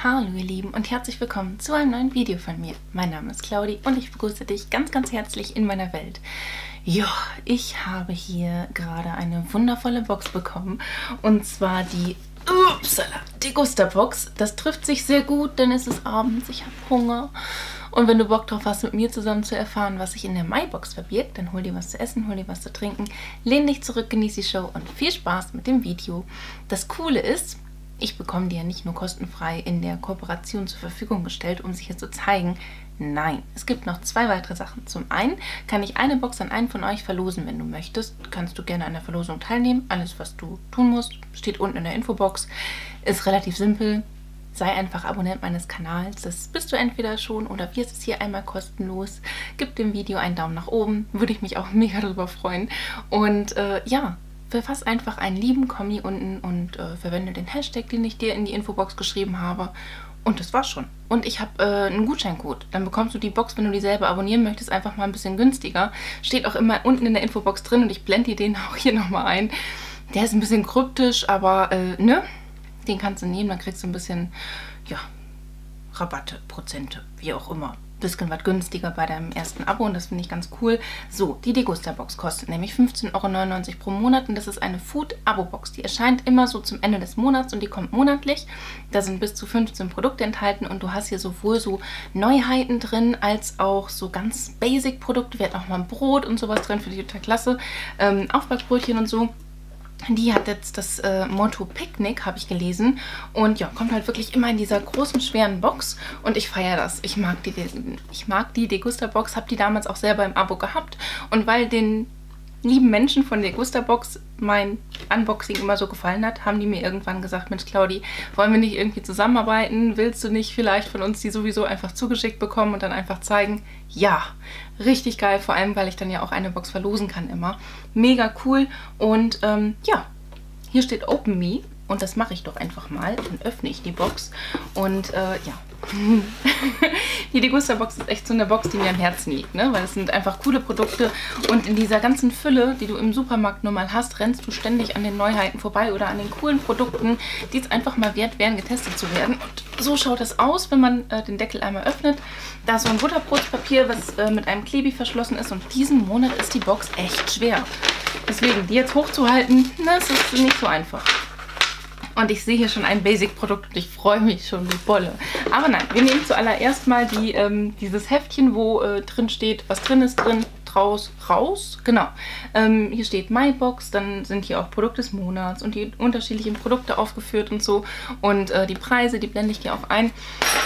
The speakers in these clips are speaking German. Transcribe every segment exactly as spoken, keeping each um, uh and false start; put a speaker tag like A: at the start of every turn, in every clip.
A: Hallo ihr Lieben und herzlich willkommen zu einem neuen Video von mir. Mein Name ist Claudi und ich begrüße dich ganz, ganz herzlich in meiner Welt. Ja, ich habe hier gerade eine wundervolle Box bekommen und zwar die Upsala, Degusta-Box. Das trifft sich sehr gut, denn es ist abends, ich habe Hunger. Und wenn du Bock drauf hast, mit mir zusammen zu erfahren, was sich in der Mai-Box verbirgt, dann hol dir was zu essen, hol dir was zu trinken, lehn dich zurück, genieß die Show und viel Spaß mit dem Video. Das Coole ist, ich bekomme die ja nicht nur kostenfrei in der Kooperation zur Verfügung gestellt, um sie hier zu zeigen. Nein, es gibt noch zwei weitere Sachen. Zum einen kann ich eine Box an einen von euch verlosen, wenn du möchtest. Kannst du gerne an der Verlosung teilnehmen. Alles, was du tun musst, steht unten in der Infobox. Ist relativ simpel. Sei einfach Abonnent meines Kanals. Das bist du entweder schon oder wirst es hier einmal kostenlos. Gib dem Video einen Daumen nach oben. Würde ich mich auch mega darüber freuen. Und äh, ja, verfass einfach einen lieben Kommi unten und äh, verwende den Hashtag, den ich dir in die Infobox geschrieben habe. Und das war's schon. Und ich habe äh, einen Gutscheincode. Dann bekommst du die Box, wenn du die selber abonnieren möchtest, einfach mal ein bisschen günstiger. Steht auch immer unten in der Infobox drin und ich blende dir den auch hier nochmal ein. Der ist ein bisschen kryptisch, aber äh, ne? Den kannst du nehmen, dann kriegst du ein bisschen, ja, Rabatte, Prozente, wie auch immer. Bisschen was günstiger bei deinem ersten Abo und das finde ich ganz cool. So, die Degusta-Box kostet nämlich fünfzehn Euro neunundneunzig pro Monat und das ist eine Food-Abo-Box. Die erscheint immer so zum Ende des Monats und die kommt monatlich. Da sind bis zu fünfzehn Produkte enthalten und du hast hier sowohl so Neuheiten drin, als auch so ganz Basic-Produkte. Wir hatten auch mal ein Brot und sowas drin, finde ich total klasse. Ähm, Aufbackbrötchen und so. Die hat jetzt das äh, Motto Picknick, habe ich gelesen. Und ja, kommt halt wirklich immer in dieser großen, schweren Box. Und ich feiere das. Ich mag die, ich mag die Degusta-Box, habe die damals auch selber im Abo gehabt. Und weil den lieben Menschen von Degusta-Box mein Unboxing immer so gefallen hat, haben die mir irgendwann gesagt, Mensch Claudi, wollen wir nicht irgendwie zusammenarbeiten? Willst du nicht vielleicht von uns die sowieso einfach zugeschickt bekommen und dann einfach zeigen? Ja, richtig geil, vor allem, weil ich dann ja auch eine Box verlosen kann immer. Mega cool und ähm, ja, hier steht Open Me und das mache ich doch einfach mal. Dann öffne ich die Box und äh, ja. Die Degusta-Box ist echt so eine Box, die mir am Herzen liegt, ne? Weil es sind einfach coole Produkte und in dieser ganzen Fülle, die du im Supermarkt nur mal hast, rennst du ständig an den Neuheiten vorbei oder an den coolen Produkten, die es einfach mal wert wären, getestet zu werden. Und so schaut es aus, wenn man äh, den Deckel einmal öffnet. Da ist so ein Butterbrotspapier, was äh, mit einem Klebi verschlossen ist und diesen Monat ist die Box echt schwer. Deswegen, die jetzt hochzuhalten, das ist nicht so einfach. Und ich sehe hier schon ein Basic-Produkt und ich freue mich schon wie Bolle. Aber nein, wir nehmen zuallererst mal die, ähm, dieses Heftchen, wo äh, drin steht, was drin ist, drin, draus, raus. Genau. Ähm, hier steht MyBox, dann sind hier auch Produkte des Monats und die unterschiedlichen Produkte aufgeführt und so. Und äh, die Preise, die blende ich dir auch ein.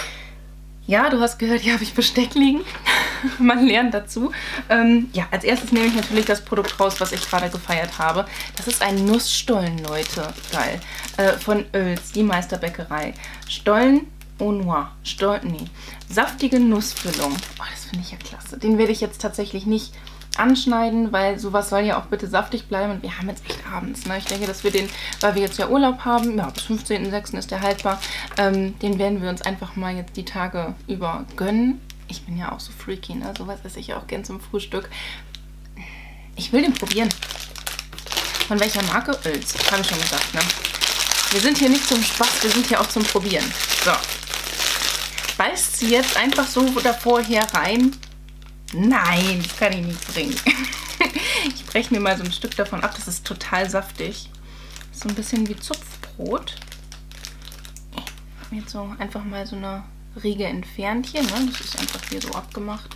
A: Ja, du hast gehört, hier habe ich Besteck liegen. Man lernt dazu. Ähm, ja, als erstes nehme ich natürlich das Produkt raus, was ich gerade gefeiert habe. Das ist ein Nussstollen, Leute. Geil. Äh, von Oels, die Meisterbäckerei. Stollen au noir. Stollen, nee. Saftige Nussfüllung. Oh, das finde ich ja klasse. Den werde ich jetzt tatsächlich nicht anschneiden, weil sowas soll ja auch bitte saftig bleiben und wir haben jetzt echt abends, ne? Ich denke, dass wir den, weil wir jetzt ja Urlaub haben, ja, bis fünfzehnten sechsten ist der haltbar, ähm, den werden wir uns einfach mal jetzt die Tage über gönnen. Ich bin ja auch so freaky, ne? Sowas esse ich ja auch gern zum Frühstück. Ich will den probieren. Von welcher Marke? Oels, habe ich schon gesagt, ne? Wir sind hier nicht zum Spaß, wir sind hier auch zum Probieren. So. Beißt sie jetzt einfach so davor her rein? Nein, das kann ich nicht bringen. Ich breche mir mal so ein Stück davon ab. Das ist total saftig. So ein bisschen wie Zupfbrot. Ich habe jetzt so einfach mal so eine Riege entfernt hier. Ne? Das ist einfach hier so abgemacht.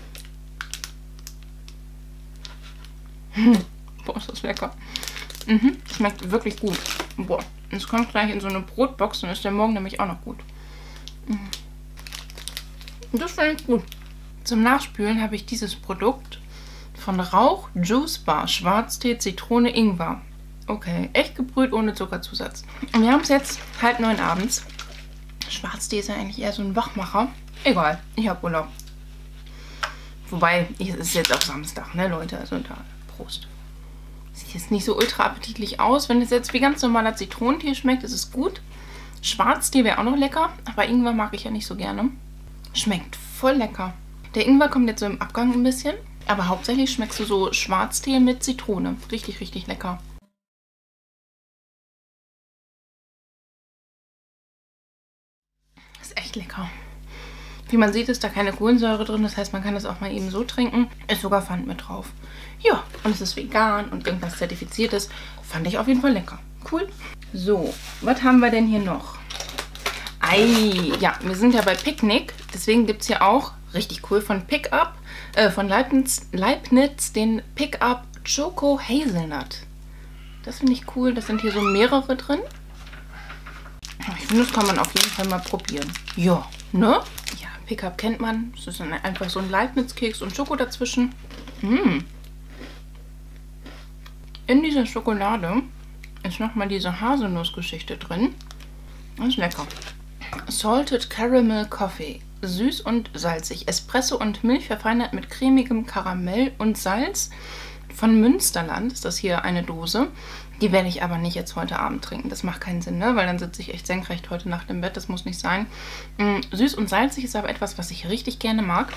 A: Hm. Boah, ist das lecker. Mhm. Schmeckt wirklich gut. Boah, es kommt gleich in so eine Brotbox und ist der morgen nämlich auch noch gut. Mhm. Das finde ich gut. Zum Nachspülen habe ich dieses Produkt von Rauch Juice Bar. Schwarztee, Zitrone, Ingwer. Okay, echt gebrüht ohne Zuckerzusatz. Und wir haben es jetzt halb neun abends. Schwarztee ist ja eigentlich eher so ein Wachmacher. Egal, ich habe Urlaub. Wobei, es ist jetzt auch Samstag, ne Leute? Also da, Prost. Sieht jetzt nicht so ultra appetitlich aus. Wenn es jetzt wie ganz normaler Zitronentee schmeckt, ist es gut. Schwarztee wäre auch noch lecker, aber Ingwer mag ich ja nicht so gerne. Schmeckt voll lecker. Der Ingwer kommt jetzt so im Abgang ein bisschen, aber hauptsächlich schmeckst du so Schwarztee mit Zitrone. Richtig, richtig lecker. Ist echt lecker. Wie man sieht, ist da keine Kohlensäure drin. Das heißt, man kann das auch mal eben so trinken. Ist sogar Pfand mit drauf. Ja, und es ist vegan und irgendwas Zertifiziertes. Fand ich auf jeden Fall lecker. Cool. So, was haben wir denn hier noch? Ei, ja, wir sind ja bei Picknick. Deswegen gibt es hier auch, richtig cool, von Pickup, äh, von Leibniz, Leibniz den Pickup Choco Hazelnut. Das finde ich cool. Das sind hier so mehrere drin. Ich finde, das kann man auf jeden Fall mal probieren. Ja, ne? Ja, Pickup kennt man. Das ist einfach so ein Leibniz-Keks und Schoko dazwischen. Mm. In dieser Schokolade ist nochmal diese Haselnussgeschichte drin. Das ist lecker. Salted Caramel Coffee. Süß und salzig. Espresso und Milch verfeinert mit cremigem Karamell und Salz. Von Münsterland ist das hier eine Dose. Die werde ich aber nicht jetzt heute Abend trinken. Das macht keinen Sinn, ne? Weil dann sitze ich echt senkrecht heute Nacht im Bett. Das muss nicht sein. Mm, süß und salzig ist aber etwas, was ich richtig gerne mag.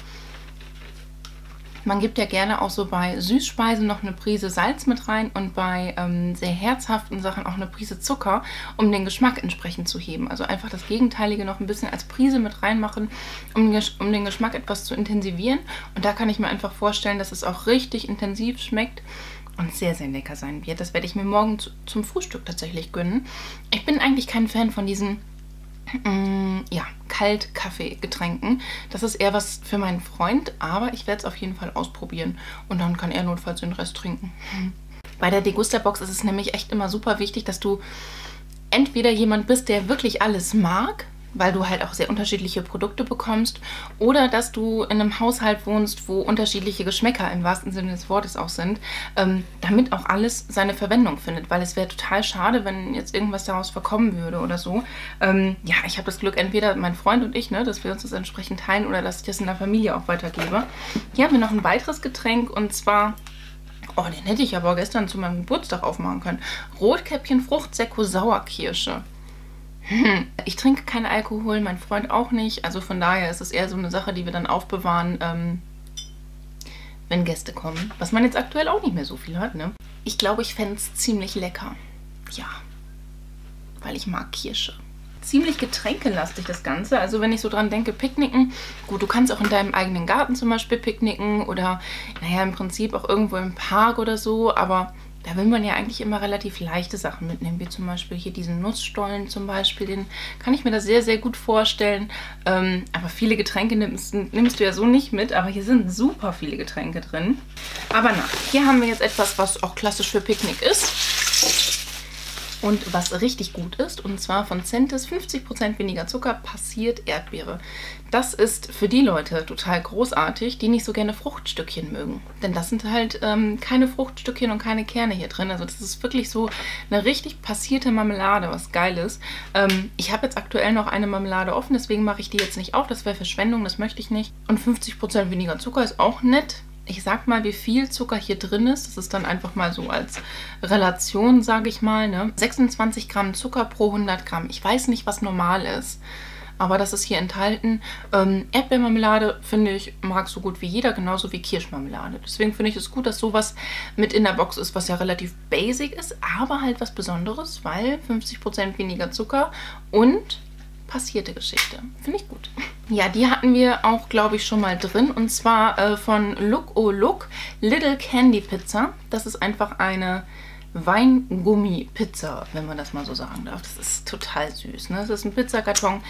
A: Man gibt ja gerne auch so bei Süßspeisen noch eine Prise Salz mit rein und bei ähm, sehr herzhaften Sachen auch eine Prise Zucker, um den Geschmack entsprechend zu heben. Also einfach das Gegenteilige noch ein bisschen als Prise mit reinmachen, um, um den Geschmack etwas zu intensivieren. Und da kann ich mir einfach vorstellen, dass es auch richtig intensiv schmeckt und sehr, sehr lecker sein wird. Das werde ich mir morgen zu, zum Frühstück tatsächlich gönnen. Ich bin eigentlich kein Fan von diesen Mm, ja, Kalt-Kaffee-Getränken. Das ist eher was für meinen Freund, aber ich werde es auf jeden Fall ausprobieren und dann kann er notfalls den Rest trinken. Bei der Degusta-Box ist es nämlich echt immer super wichtig, dass du entweder jemand bist, der wirklich alles mag, weil du halt auch sehr unterschiedliche Produkte bekommst, oder dass du in einem Haushalt wohnst, wo unterschiedliche Geschmäcker im wahrsten Sinne des Wortes auch sind, ähm, damit auch alles seine Verwendung findet, weil es wäre total schade, wenn jetzt irgendwas daraus verkommen würde oder so. Ähm, ja, ich habe das Glück, entweder mein Freund und ich, ne, dass wir uns das entsprechend teilen oder dass ich das in der Familie auch weitergebe. Hier haben wir noch ein weiteres Getränk und zwar, oh, den hätte ich aber gestern zu meinem Geburtstag aufmachen können. Rotkäppchen Fruchtsäcko Sauerkirsche. Hm. Ich trinke keinen Alkohol, mein Freund auch nicht. Also von daher ist es eher so eine Sache, die wir dann aufbewahren, ähm, wenn Gäste kommen. Was man jetzt aktuell auch nicht mehr so viel hat, ne? Ich glaube, ich fände es ziemlich lecker. Ja, weil ich mag Kirsche. Ziemlich getränkelastig das Ganze. Also wenn ich so dran denke, Picknicken. Gut, du kannst auch in deinem eigenen Garten zum Beispiel picknicken oder, naja, im Prinzip auch irgendwo im Park oder so. Aber da will man ja eigentlich immer relativ leichte Sachen mitnehmen, wie zum Beispiel hier diesen Nussstollen zum Beispiel. Den kann ich mir das sehr, sehr gut vorstellen. Ähm, aber viele Getränke nimmst, nimmst du ja so nicht mit, aber hier sind super viele Getränke drin. Aber na, hier haben wir jetzt etwas, was auch klassisch für Picknick ist. Und was richtig gut ist, und zwar von Centis fünfzig Prozent weniger Zucker, passiert Erdbeere. Das ist für die Leute total großartig, die nicht so gerne Fruchtstückchen mögen. Denn das sind halt ähm, keine Fruchtstückchen und keine Kerne hier drin. Also das ist wirklich so eine richtig passierte Marmelade, was geil ist. Ähm, ich habe jetzt aktuell noch eine Marmelade offen, deswegen mache ich die jetzt nicht auf. Das wäre Verschwendung, das möchte ich nicht. Und fünfzig Prozent weniger Zucker ist auch nett. Ich sag mal, wie viel Zucker hier drin ist. Das ist dann einfach mal so als Relation, sage ich mal. Ne? sechsundzwanzig Gramm Zucker pro hundert Gramm. Ich weiß nicht, was normal ist, aber das ist hier enthalten. Ähm, Erdbeermarmelade, finde ich, mag so gut wie jeder, genauso wie Kirschmarmelade. Deswegen finde ich es gut, dass sowas mit in der Box ist, was ja relativ basic ist, aber halt was Besonderes, weil fünfzig Prozent weniger Zucker und passierte Geschichte. Finde ich gut. Ja, die hatten wir auch, glaube ich, schon mal drin. Und zwar äh, von Look Oh Look Little Candy Pizza. Das ist einfach eine Weingummi-Pizza, wenn man das mal so sagen darf. Das ist total süß. Ne? Das ist ein Pizzakarton.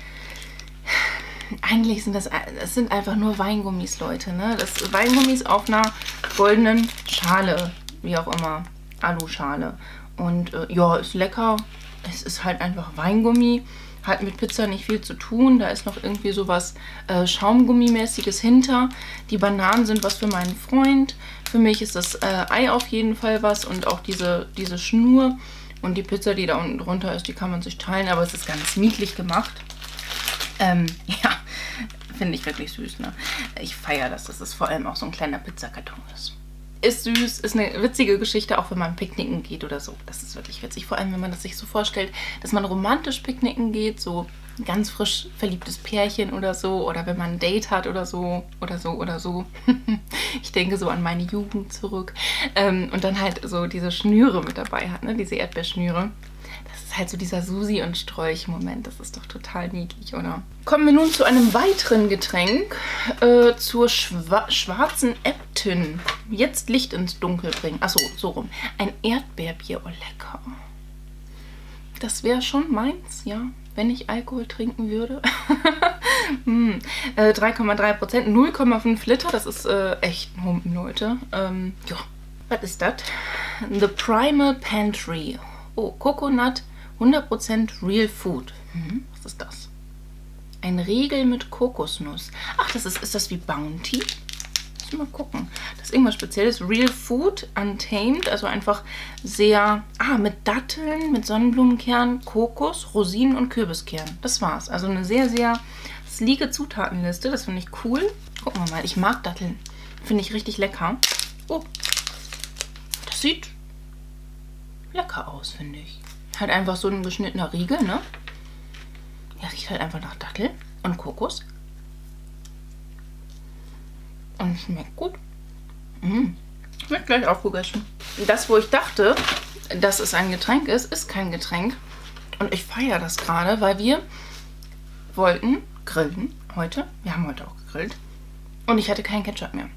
A: Eigentlich sind das, das sind einfach nur Weingummis, Leute. Ne? Das Weingummis auf einer goldenen Schale, wie auch immer. Aluschale. Und äh, ja, ist lecker. Es ist halt einfach Weingummi. Hat mit Pizza nicht viel zu tun. Da ist noch irgendwie sowas äh, Schaumgummimäßiges hinter. Die Bananen sind was für meinen Freund. Für mich ist das äh, Ei auf jeden Fall was und auch diese, diese Schnur. Und die Pizza, die da unten drunter ist, die kann man sich teilen. Aber es ist ganz niedlich gemacht. Ähm, ja, finde ich wirklich süß. Ne? Ich feiere das, dass es vor allem auch so ein kleiner Pizzakarton ist. Ist süß, ist eine witzige Geschichte, auch wenn man picknicken geht oder so. Das ist wirklich witzig, vor allem wenn man das sich so vorstellt, dass man romantisch picknicken geht, so ein ganz frisch verliebtes Pärchen oder so, oder wenn man ein Date hat oder so, oder so, oder so. Ich denke so an meine Jugend zurück. Ähm, und dann halt so diese Schnüre mit dabei hat, ne? Diese Erdbeerschnüre. Das ist ist halt so dieser Susi- und Strolch-Moment. Das ist doch total niedlich, oder? Kommen wir nun zu einem weiteren Getränk. Äh, zur Schwa schwarzen Äbtin. Jetzt Licht ins Dunkel bringen. Achso, so rum. Ein Erdbeerbier. Oh, lecker. Das wäre schon meins, ja. Wenn ich Alkohol trinken würde. mm. äh, drei Komma drei Prozent, null Komma fünf Liter. Das ist äh, echt ein Humpen, Leute. Ähm, ja. Was ist das? The Primal Pantry. Oh, Coconut, hundert Prozent Real Food. Hm, was ist das? Ein Riegel mit Kokosnuss. Ach, das ist, ist das wie Bounty? Muss ich mal gucken. Das ist irgendwas Spezielles. Real Food, Untamed, also einfach sehr, ah, mit Datteln, mit Sonnenblumenkern, Kokos, Rosinen und Kürbiskern. Das war's. Also eine sehr, sehr sleeke Zutatenliste. Das finde ich cool. Gucken wir mal. Ich mag Datteln. Finde ich richtig lecker. Oh, das sieht lecker aus, finde ich. Halt einfach so ein geschnittener Riegel, ne? Der riecht halt einfach nach Dattel und Kokos. Und schmeckt gut. Mmh. Wird gleich aufgegessen. Das, wo ich dachte, dass es ein Getränk ist, ist kein Getränk. Und ich feiere das gerade, weil wir wollten grillen heute. Wir haben heute auch gegrillt. Und ich hatte keinen Ketchup mehr.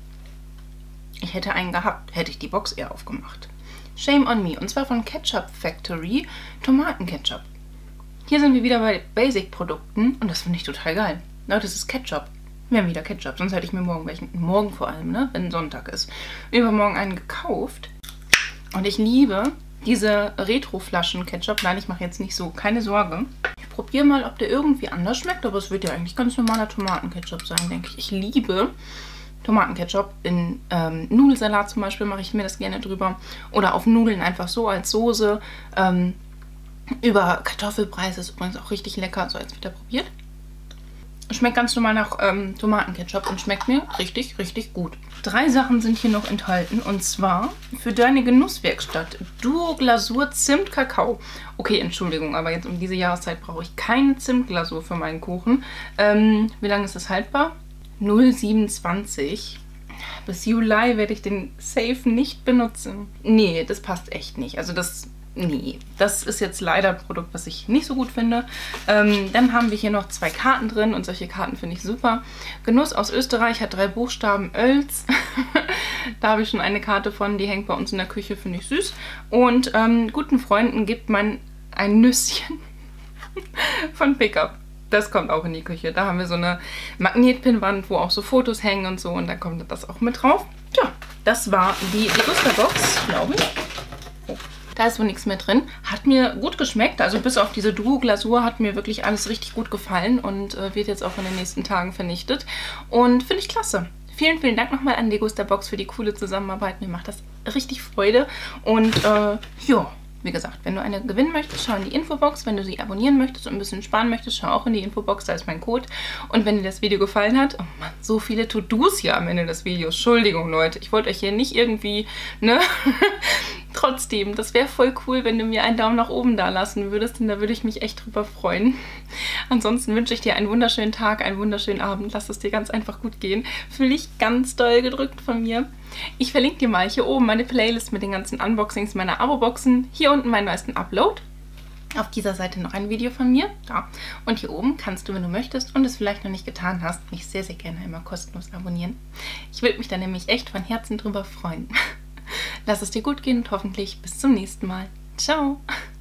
A: Ich hätte einen gehabt, hätte ich die Box eher aufgemacht. Shame on me. Und zwar von Ketchup Factory Tomatenketchup. Hier sind wir wieder bei Basic-Produkten und das finde ich total geil. Leute, das ist Ketchup. Wir haben wieder Ketchup, sonst hätte ich mir morgen welchen, morgen vor allem, ne, wenn Sonntag ist, übermorgen einen gekauft. Und ich liebe diese Retro-Flaschen Ketchup. Nein, ich mache jetzt nicht so, keine Sorge. Ich probiere mal, ob der irgendwie anders schmeckt, aber es wird ja eigentlich ganz normaler Tomatenketchup sein, denke ich. Ich liebe Tomatenketchup. In ähm, Nudelsalat zum Beispiel mache ich mir das gerne drüber. Oder auf Nudeln einfach so als Soße. Ähm, über Kartoffelbrei ist übrigens auch richtig lecker. So, jetzt wieder probiert. Schmeckt ganz normal nach ähm, Tomatenketchup und schmeckt mir richtig, richtig gut. Drei Sachen sind hier noch enthalten. Und zwar für deine Genusswerkstatt. Duo Glasur Zimt Kakao. Okay, Entschuldigung, aber jetzt um diese Jahreszeit brauche ich keine Zimtglasur für meinen Kuchen. Ähm, wie lange ist das haltbar? null Komma siebenundzwanzig. Bis Juli werde ich den Safe nicht benutzen. Nee, das passt echt nicht. Also das, nee, das ist jetzt leider ein Produkt, was ich nicht so gut finde. Ähm, dann haben wir hier noch zwei Karten drin und solche Karten finde ich super. Genuss aus Österreich hat drei Buchstaben, Oels. Da habe ich schon eine Karte von, die hängt bei uns in der Küche, finde ich süß. Und ähm, guten Freunden gibt man ein Nüsschen von Pickup. Das kommt auch in die Küche. Da haben wir so eine Magnetpinwand, wo auch so Fotos hängen und so. Und da kommt das auch mit drauf. Tja, das war die Degusta-Box, glaube ich. Oh, da ist wohl nichts mehr drin. Hat mir gut geschmeckt. Also bis auf diese Duo-Glasur hat mir wirklich alles richtig gut gefallen. Und äh, wird jetzt auch in den nächsten Tagen vernichtet. Und finde ich klasse. Vielen, vielen Dank nochmal an Degusta-Box für die coole Zusammenarbeit. Mir macht das richtig Freude. Und äh, ja. Wie gesagt, wenn du eine gewinnen möchtest, schau in die Infobox. Wenn du sie abonnieren möchtest und ein bisschen sparen möchtest, schau auch in die Infobox, da ist mein Code. Und wenn dir das Video gefallen hat, oh Mann, so viele To-Dos hier am Ende des Videos. Entschuldigung, Leute, ich wollte euch hier nicht irgendwie, ne? Trotzdem, das wäre voll cool, wenn du mir einen Daumen nach oben da lassen würdest, denn da würde ich mich echt drüber freuen. Ansonsten wünsche ich dir einen wunderschönen Tag, einen wunderschönen Abend. Lass es dir ganz einfach gut gehen. Fühl dich ganz doll gedrückt von mir. Ich verlinke dir mal hier oben meine Playlist mit den ganzen Unboxings meiner Abo-Boxen. Hier unten meinen neuesten Upload. Auf dieser Seite noch ein Video von mir. Da. Und hier oben kannst du, wenn du möchtest und es vielleicht noch nicht getan hast, mich sehr, sehr gerne einmal kostenlos abonnieren. Ich würde mich da nämlich echt von Herzen drüber freuen. Lass es dir gut gehen und hoffentlich bis zum nächsten Mal. Ciao!